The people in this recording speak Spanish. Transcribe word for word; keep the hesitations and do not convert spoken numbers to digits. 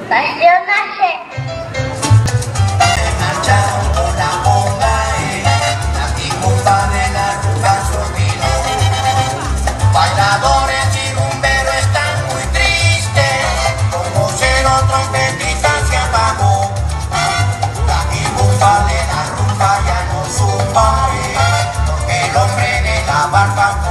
Espionaje. Marcharon con la bomba, eh. La timba de la rumba sonido. Bailadores y rumberos están muy tristes, como cero trompetita se apagó. La timba de la rumba ya no zumba, eh. Porque el hombre de la barba